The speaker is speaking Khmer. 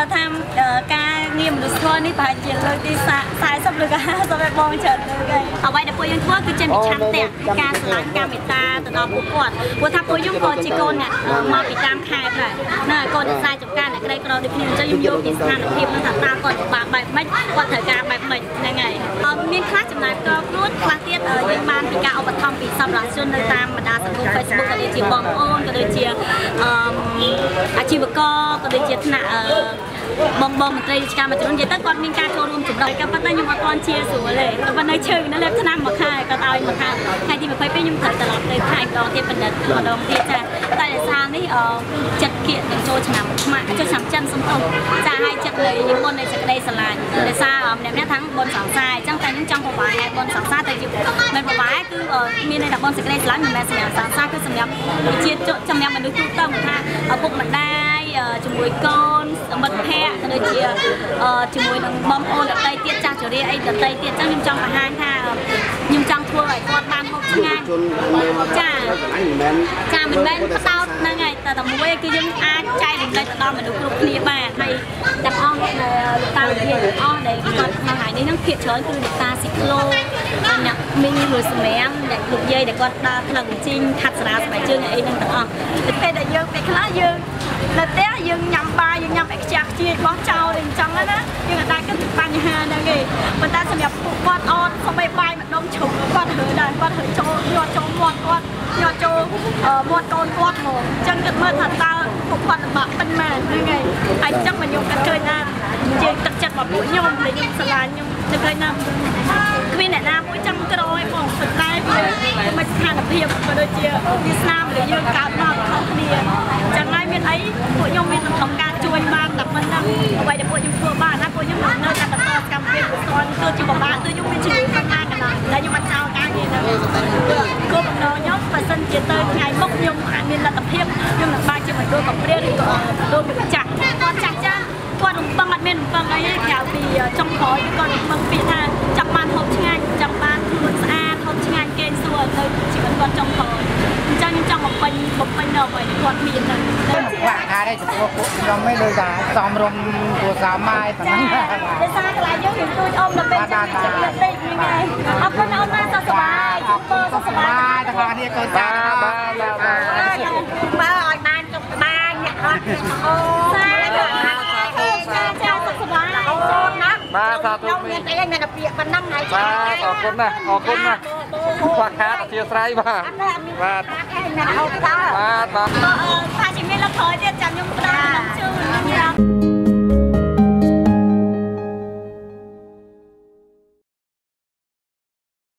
បើថាការងារមនុស្សធម៌នេះប្រហែលជាលើកទី40ឬក៏50ឲ្យបងច្រើនលើកហើយអ្វីដែលពួកយើងធ្វើគឺចេញពីឆន្ទៈការស្រឡាញ់ការមេត្តាទៅដល់ពួកគាត់ព្រោះថាពួកយើងក៏ជាកូនអ្នកមកពីតាមខេត្តដែរណាកូនខ្សែចំការអ្នកក្រីក្រដូចគ្នាអញ្ចឹងយើងយកពីស្ថានភាពនឹងថាតើគាត់ពិបាកបែបម៉េចគាត់ត្រូវការបែបម៉េចហ្នឹងហើយមានខ្លះចំណាយផ្ទាល់ខ្លួនខ្លះទៀតយើងបានពីការឧបត្ថម្ភពីសម្រាប់ជននៅតាមបណ្ដាសង្គម Facebook ក៏ដូចជាបងប្អូនក៏ដូចជាអាជីវករក៏ដូចជាថ្នាក់បងមន្ត្រីរាជការមួយចំនួននិយាយទៅគាត់មានការចូលរួមចំណុចក៏ប៉ុន្តែខ្ញុំអត់ទាន់ជាស្រួលទេក៏ប៉ុន្តែឈើនៅលេបឆ្នាំមួយខែគាត់ឲ្យមួយខែថ្ងៃទី22ខ្ញុំត្រូវត្រឡប់ទៅខែម្ដងទៀតបណ្ឌិតម្ដងទៀតចាតែដោយសារនេះចិត្តគៀកនឹងចូលឆ្នាំថ្មីចូលឆ្នាំចិនសំទោសចាឲ្យចិត្តនៃនិមន្តនៃសេចក្តីស្រឡាញ់ដោយសារម្នាក់ៗทั้งបុណ្យសង្សារអញ្ចឹងតែខ្ញុំចង់ប្រវាយឲ្យបុណ្យសង្សារតែជាមិនប្រវាយគឺមានន័យថាបុណ្យសេចក្តីស្រឡាញ់មិនមែនសម្រាប់សង្សារគឺសម្រាប់ជាសម្រាប់មនុស្សទូទៅថាឪពុកម្ដាយជាមួយកូនមិត្តភ័ក្តិដូចជាជាមួយនឹងបងប្អូនដទៃទៀតចាស់ជរាអីដទៃទៀតអញ្ចឹងខ្ញុំចង់បង្ហាញថាខ្ញុំចង់ធ្វើឲ្យគាត់បានហូបឆ្ងាញ់ចាមិនមែនផ្ដោតហ្នឹងហើយតែមួយគឺយើងអាចចែករំលែកទៅដល់មនុស្សគ្រប់គ្នាបានហើយទាំងអស់តាវិទ្យាទាំងអស់ដែលគាត់ក្នុងថ្ងៃនេះហ្នឹងភាគច្រើនគឺអ្នកតាស៊ីក្លូអ្នកមីងមួយសម្រាមអ្នកលោកយាយដែលគាត់ដើរផ្លឹកជីងខាត់សារាស្បែកជើងអីហ្នឹងទាំងអស់តែពេលដែលយើងពេលខ្លះយើងនៅផ្ទះយើងញ៉ាំបាយយើងញ៉ាំអីខ្ជះខ្ជាយបោះចោលអីចឹងណាយើងអាចគិតពីបញ្ហាហ្នឹងឯងប៉ុន្តែសម្រាប់ពួកគាត់អត់សូម្បីបាយម្ដងជ្រុំគាត់រើដែរគាត់រើចូលយកចូលមាត់គាត់យកចូលមាត់កូនគាត់ហ្មងអញ្ចឹងគិតមើលថាតើពួកគាត់លំបាកពេញមែនហ្នឹងឯងហើយអញ្ចឹងមកខ្ញុំគិតឃើញថាជាទឹកចិត្តរបស់ពួកខ្ញុំដែលខ្ញុំស្រឡាញ់ខ្ញុំគិតឃើញថាគ្មានអ្នកណាមួយចង់ក្រឲ្យបងប៉ុន្តែវាមិនស្ថានភាពក៏ដូចជាវាស្នាមដែលយើងកើតមកខុសគ្នាអញ្ចឹងហើយមានអីពួកខ្ញុំមានក្នុងការជួយបានតែប៉ុណ្ណឹងអ្វីដែលពួកខ្ញុំធ្វើបានណាពួកខ្ញុំនៅតែបន្តសកម្មភាពផ្ទាល់គឺជាបបាក់គឺខ្ញុំមានជំនឿប៉ុណ្ណាកន្លងដែលខ្ញុំអាចចោលការងារហ្នឹងគោលបំណងខ្ញុំបើសិនជាទៅថ្ងៃមុខខ្ញុំអាចមានលទ្ធភាពខ្ញុំនឹងបានជាមណ្ឌលកំព្រាឬក៏មណ្ឌលមួយចាស់គាត់ចាស់គាត់រំពឹងអត់មានរំពឹងអីទេក្រៅពីចុងក្រោយគឺគាត់រំពឹងពីថាចង់បានហូបឆ្ងាញ់ចង់បានខ្លួនស្អាតហូបឆ្ងាញ់គេសួរទៅជីវិតគាត់ចុងក្រោយអញ្ចឹងខ្ញុំចង់បំពេញនៅអ្វីដែលគាត់មានហ្នឹងវាក់ថាទេចំពោះពួកខ្ញុំមិនដូចថាសំរុំទូរស័ព្ទម៉ាយប៉ុណ្ណឹងដោយសារកន្លែងយើងជួយអ៊ំទៅពេលចាំតិចហ្នឹងហើយអរគុណអូនណាសុខសប្បាយសុខសប្បាយទាំងអស់គ្នាកូនចាស់បាទមើលឲ្យបានសុខសប្បាយអ្នកអត់អូសាចាសុខសប្បាយអូនណាបាទសាធុមានអីមានតែពាក្យប៉ុណ្ណឹងហើយបាទអរគុណណាខ្វះខាតអធិស្ឋានបាទបាទអូនតាបាទថាជាមានលក្ខខណ្ឌទៀតចាំខ្ញុំផ្ដល់ជូនខ្ញុំ